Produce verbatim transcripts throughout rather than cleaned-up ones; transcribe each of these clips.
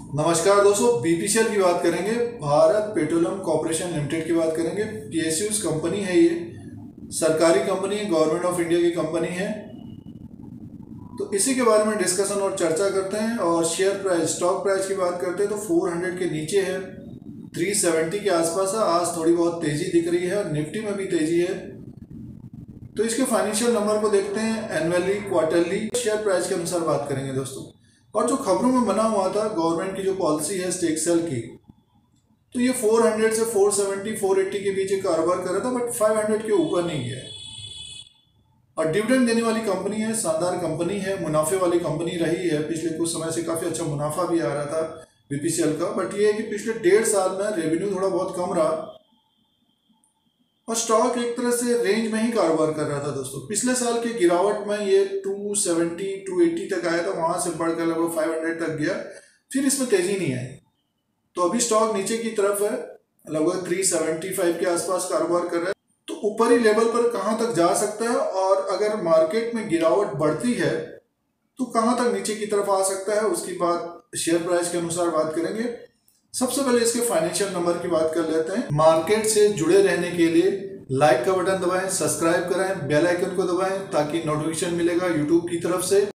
नमस्कार दोस्तों, बीपीसीएल की बात करेंगे। भारत पेट्रोलियम कॉर्पोरेशन लिमिटेड की बात करेंगे। पीएसयूज कंपनी है, ये सरकारी कंपनी है, गवर्नमेंट ऑफ इंडिया की कंपनी है। तो इसी के बारे में डिस्कशन और चर्चा करते हैं। और शेयर प्राइस, स्टॉक प्राइस की बात करते हैं तो चार सौ के नीचे है, तीन सौ सत्तर के आसपास है। आज थोड़ी बहुत तेजी दिख रही है, निफ्टी में भी तेजी है। तो इसके फाइनेंशियल नंबर को देखते हैं, एनुअली, क्वार्टरली, शेयर प्राइस के अनुसार बात करेंगे दोस्तों। और जो खबरों में बना हुआ था गवर्नमेंट की जो पॉलिसी है स्टेक सेल की, तो ये चार सौ से चार सौ सत्तर, चार सौ अस्सी के बीच एक कारोबार कर रहा था, बट पाँच सौ के ऊपर नहीं गया। और डिविडेंड देने वाली कंपनी है, शानदार कंपनी है, मुनाफे वाली कंपनी रही है। पिछले कुछ समय से काफ़ी अच्छा मुनाफा भी आ रहा था बीपीसीएल का। बट ये है कि पिछले डेढ़ साल में रेवेन्यू थोड़ा बहुत कम रहा और स्टॉक एक तरह से रेंज में ही कारोबार कर रहा था दोस्तों। पिछले साल के गिरावट में ये दो सौ सत्तर, दो सौ अस्सी तक आया था, वहां से बढ़कर लगभग पाँच सौ तक गया, फिर इसमें तेजी नहीं आई। तो अभी स्टॉक नीचे की तरफ है, लगभग तीन सौ पचहत्तर के आसपास कारोबार कर रहा है। तो ऊपरी लेवल पर कहां तक जा सकता है, और अगर मार्केट में गिरावट बढ़ती है तो कहां तक नीचे की तरफ आ सकता है, उसकी बात शेयर प्राइस के अनुसार बात करेंगे। सबसे पहले इसके फाइनेंशियल नंबर की बात कर लेते हैं। मार्केट से जुड़े रहने के लिए लाइक का बटन दबाएं, सब्सक्राइब करें, बेल आइकन को दबाएं ताकि नोटिफिकेशन मिलेगा यूट्यूब की तरफ से।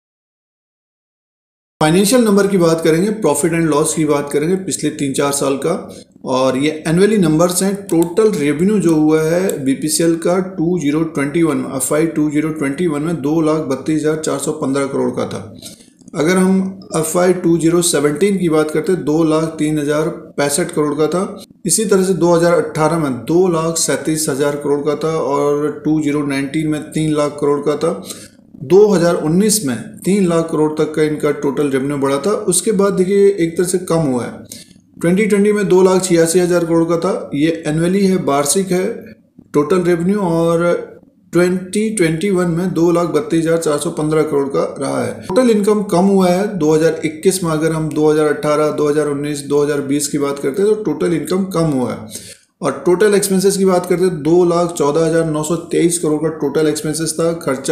फाइनेंशियल नंबर की बात करेंगे, प्रॉफिट एंड लॉस की बात करेंगे पिछले तीन चार साल का, और ये एनुअली नंबर्स हैं। टोटल रेवेन्यू जो हुआ है बीपीसीएल का two zero twenty one F I two zero twenty one में दो लाख बत्तीस हजार चार सौ पंद्रह करोड़ का था। अगर हम F I two zero seventeen की बात करते हैं दो लाख तीन हजार पैंसठ करोड़ का था। इसी तरह से दो हजार अट्ठारह में दो लाख सैंतीस हजार करोड़ का था, और टू जीरो नाइनटीन में तीन लाख करोड़ का था। दो हजार उन्नीस में तीन लाख करोड़ तक का इनका टोटल रेवेन्यू बढ़ा था। उसके बाद देखिए एक तरह से कम हुआ है। ट्वेंटी ट्वेंटी में दो लाख छियासी हजार करोड़ का था। ये एनुअली है, वार्षिक है टोटल रेवेन्यू। और ट्वेंटी ट्वेंटी वन में दो लाख बत्तीस हजार चार सौ पंद्रह करोड़ का रहा है। टोटल इनकम कम हुआ है दो हजार इक्कीस में। अगर हम दो हजार अठारह, दो हजार उन्नीस, दो हजार बीस की बात करते हैं तो टोटल इनकम कम हुआ है। और टोटल एक्सपेंसेस की बात करते हैं दो लाख चौदह हजार नौ सौ तेईस करोड़ का टोटल एक्सपेंसेस था, खर्चा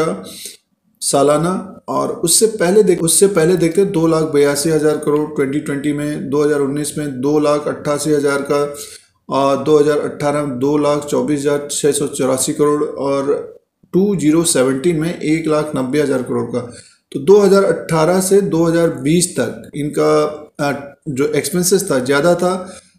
सालाना। और उससे पहले देख उससे पहले देखते दो लाख बयासी हजार करोड़ ट्वेंटी ट्वेंटी में, दो हजार उन्नीस में दो लाख अट्ठासी हजार का, और दो हजार अट्ठारह में दो लाख चौबीस हजार छः सौ चौरासी करोड़, और टू जीरो सेवनटीन में एक लाख नब्बे हजार करोड़ का। तो दो हजार अट्ठारह से दो हजार बीस तक इनका जो एक्सपेंसेस था ज़्यादा था।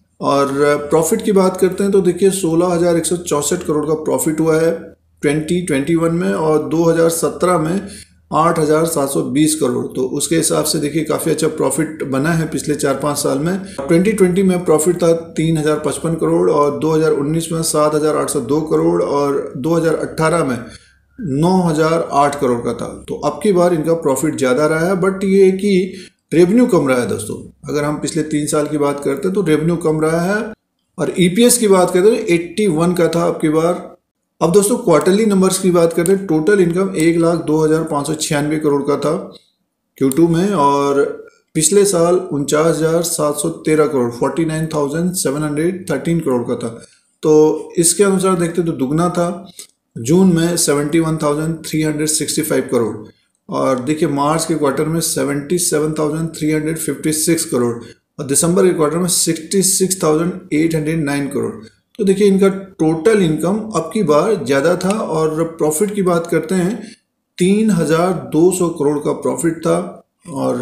और प्रॉफिट की बात करते हैं तो देखिए सोलह हजार एक सौ चौंसठ करोड़ का प्रॉफिट हुआ है ट्वेंटी ट्वेंटी वन में, और दो हजार सत्रह में आठ हजार सात सौ बीस करोड़। तो उसके हिसाब से देखिए काफ़ी अच्छा प्रॉफिट बना है पिछले चार पाँच साल में। ट्वेंटी ट्वेंटी में प्रॉफिट था तीन हजार पचपन करोड़, और दो हजार उन्नीस में सात हजार आठ सौ दो करोड़, और दो हजार अट्ठारह में नौ हजार आठ करोड़ का था। तो अब की बार इनका प्रॉफिट ज़्यादा रहा है, बट ये है कि रेवेन्यू कम रहा है दोस्तों। अगर हम पिछले तीन साल की बात करते हैं तो रेवेन्यू कम रहा है। और ईपीएस की बात करते हैं तो इक्यासी का था अब की बार। अब दोस्तों क्वार्टरली नंबर्स की बात करते हैं। टोटल इनकम एक लाख दो हजार पाँच सौ छियानवे करोड़ का था क्यू टू में, और पिछले साल उनचास हजार सात सौ तेरह crore forty nine thousand seven hundred thirteen crore का था। तो इसके अनुसार देखते तो दुगना था। जून में seventy one thousand three hundred sixty five crore, और देखिए मार्च के क्वार्टर में seventy seven thousand three hundred fifty six crore, और दिसंबर के क्वार्टर में sixty six thousand eight hundred nine crore. तो देखिए इनका टोटल इनकम अब की बार ज़्यादा था। और प्रॉफिट की बात करते हैं तीन हजार दो सौ करोड़ का प्रॉफिट था, और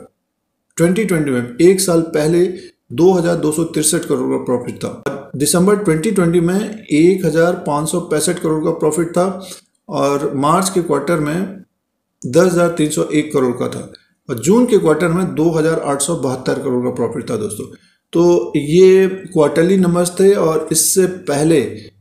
ट्वेंटी ट्वेंटी में एक साल पहले दो हजार दो सौ तिरसठ करोड़ का प्रॉफिट था। दिसंबर ट्वेंटी ट्वेंटी में एक हजार पाँच सौ पैंसठ करोड़ का प्रॉफिट था, और मार्च के क्वार्टर में दस हजार तीन सौ एक करोड़ का था, और जून के क्वार्टर में दो हजार आठ सौ बहत्तर करोड़ का प्रॉफिट था दोस्तों। तो ये क्वार्टरली नंबर्स थे, और इससे पहले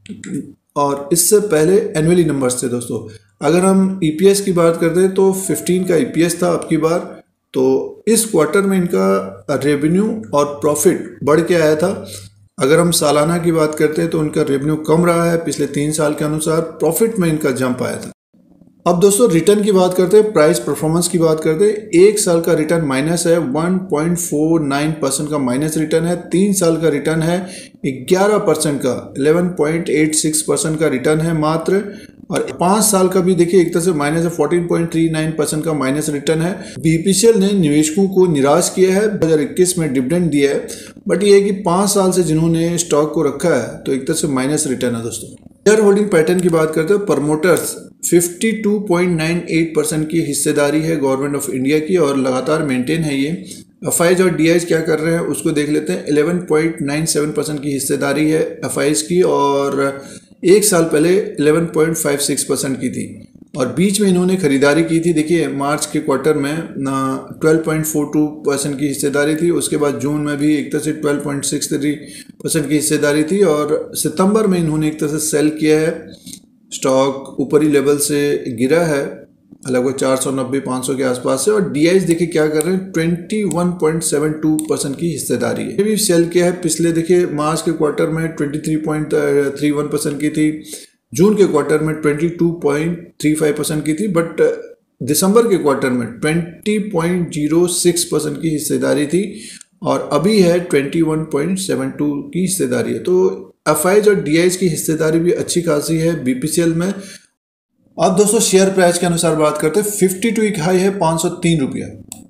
और इससे पहले एनुअली नंबर्स थे दोस्तों। अगर हम ईपीएस की बात करते हैं तो पंद्रह का ईपीएस था अब की बार। तो इस क्वार्टर में इनका रेवेन्यू और प्रॉफिट बढ़ के आया था। अगर हम सालाना की बात करते हैं तो उनका रेवेन्यू कम रहा है पिछले तीन साल के अनुसार, प्रॉफिट में इनका जंप आया था। अब दोस्तों रिटर्न की बात करते हैं, प्राइस परफॉर्मेंस की बात करते हैं। एक साल का रिटर्न माइनस है, one point four nine percent का माइनस रिटर्न है। तीन साल का रिटर्न है ग्यारह परसेंट का, eleven point eight six percent का रिटर्न है मात्र। और पाँच साल का भी देखिए एक तरह से माइनस है, fourteen point three nine percent का माइनस रिटर्न है। बीपीसीएल ने निवेशकों को निराश किया है, दो हज़ार इक्कीस में डिविडेंड दिया है, बट ये है कि पाँच साल से जिन्होंने स्टॉक को रखा है तो एक तरह से माइनस रिटर्न है दोस्तों। शेयर होल्डिंग पैटर्न की बात करते हैं, प्रमोटर्स बावन पॉइंट नाइन एट परसेंट की हिस्सेदारी है गवर्नमेंट ऑफ इंडिया की और लगातार मेंटेन है ये। एफआईज और डीआईज क्या कर रहे हैं उसको देख लेते हैं। ग्यारह पॉइंट नाइन सेवन परसेंट की हिस्सेदारी है एफआईज की और एक साल पहले ग्यारह पॉइंट फाइव सिक्स परसेंट की थी और बीच में इन्होंने खरीदारी की थी। देखिए मार्च के क्वार्टर में twelve point four two percent की हिस्सेदारी थी, उसके बाद जून में भी एक तरह से twelve point six three percent की हिस्सेदारी थी और सितंबर में इन्होंने एक तरह से सेल किया है। स्टॉक ऊपरी लेवल से गिरा है लगभग चार सौ नब्बे पाँच सौ के आसपास से और डीआईज देखिए क्या कर रहे हैं, इक्कीस पॉइंट सेवन टू परसेंट की हिस्सेदारी है। ये भी सेल किया है पिछले देखिए मार्च के क्वार्टर में तेईस पॉइंट थ्री वन परसेंट की थी, जून के क्वार्टर में बाईस पॉइंट थ्री फाइव परसेंट की थी, बट दिसंबर के क्वार्टर में बीस पॉइंट ज़ीरो सिक्स परसेंट की हिस्सेदारी थी और अभी है इक्कीस पॉइंट सेवन टू की हिस्सेदारी है। तो एफआईज और डीआईज की हिस्सेदारी भी अच्छी खासी है बीपीसीएल में। अब दोस्तों शेयर प्राइस के अनुसार बात करते हैं, बावन वीक हाई है पाँच सौ तीन रुपया,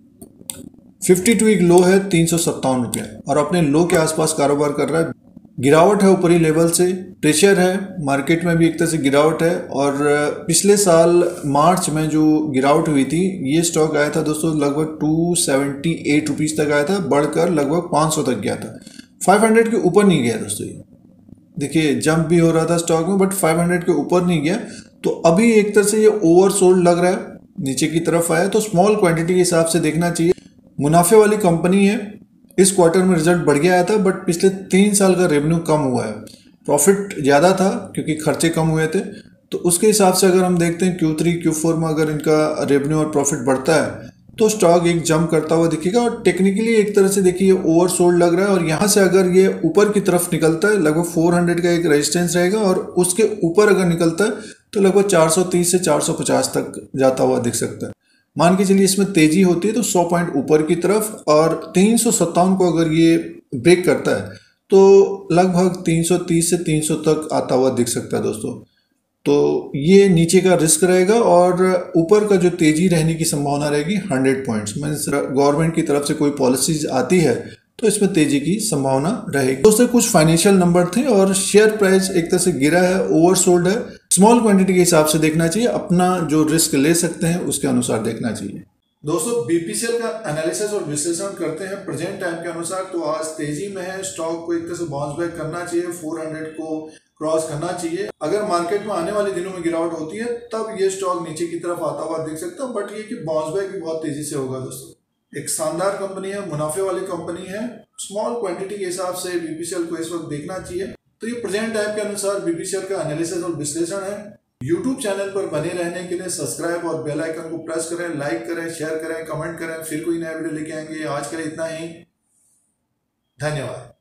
बावन वीक लो है तीन सौ सत्तावन रुपया और अपने लो के आसपास कारोबार कर रहा है। गिरावट है ऊपरी लेवल से, प्रेशर है मार्केट में भी एक तरह से गिरावट है और पिछले साल मार्च में जो गिरावट हुई थी ये स्टॉक आया था दोस्तों लगभग दो सौ अठहत्तर रुपीस तक आया था, बढ़कर लगभग पाँच सौ तक गया था। पाँच सौ के ऊपर नहीं गया दोस्तों, ये देखिए जंप भी हो रहा था स्टॉक में बट पाँच सौ के ऊपर नहीं गया। तो अभी एक तरह से ये ओवरसोल्ड लग रहा है, नीचे की तरफ आया तो स्मॉल क्वांटिटी के हिसाब से देखना चाहिए। मुनाफे वाली कंपनी है, इस क्वार्टर में रिजल्ट बढ़ गया आया था बट पिछले तीन साल का रेवेन्यू कम हुआ है, प्रॉफिट ज़्यादा था क्योंकि खर्चे कम हुए थे। तो उसके हिसाब से अगर हम देखते हैं क्यू थ्री क्यू फोर में अगर इनका रेवेन्यू और प्रॉफिट बढ़ता है तो स्टॉक एक जंप करता हुआ दिखेगा और टेक्निकली एक तरह से देखिए ओवरसोल्ड लग रहा है और यहाँ से अगर ये ऊपर की तरफ निकलता है लगभग चार सौ का एक रेजिस्टेंस रहेगा और उसके ऊपर अगर निकलता है तो लगभग चार सौ तीस से चार सौ पचास तक जाता हुआ दिख सकता है। मान के चलिए इसमें तेजी होती है तो सौ पॉइंट ऊपर की तरफ और तीन सौ सत्तावन को अगर ये ब्रेक करता है तो लगभग तीन सौ तीस से तीन सौ तक आता हुआ दिख सकता है दोस्तों। तो ये नीचे का रिस्क रहेगा और ऊपर का जो तेजी रहने की संभावना रहेगी हंड्रेड पॉइंट्स। मीन्स गवर्नमेंट की तरफ से कोई पॉलिसीज आती है तो इसमें तेजी की संभावना रहेगी। दोस्तों कुछ फाइनेंशियल नंबर थे और शेयर प्राइस एक तरह से गिरा है, ओवरसोल्ड है, स्मॉल क्वांटिटी के हिसाब से देखना चाहिए, अपना जो रिस्क ले सकते हैं उसके अनुसार देखना चाहिए। दोस्तों बीपीसीएल का एनालिसिस और विश्लेषण करते हैं प्रेजेंट टाइम के अनुसार। तो आज तेजी में है, स्टॉक को एक तरह से बाउंस बैक करना चाहिए, चार सौ को क्रॉस करना चाहिए। अगर मार्केट में आने वाले दिनों में गिरावट होती है तब ये स्टॉक नीचे की तरफ आता हुआ देख सकता है, बट ये कि बाउंस बैक भी बहुत तेजी से होगा दोस्तों। एक शानदार कंपनी है, मुनाफे वाली कंपनी है, स्मॉल क्वांटिटी के हिसाब से बीपीसीएल को इस वक्त देखना चाहिए। तो ये प्रेजेंट टाइम के अनुसार बीपीसीएल का एनालिसिस और विश्लेषण है। यूट्यूब चैनल पर बने रहने के लिए सब्सक्राइब और बेल आइकन को प्रेस करें, लाइक करें, शेयर करें, कमेंट करें। फिर कोई नया वीडियो लेके आएंगे। आज के लिए इतना ही, धन्यवाद।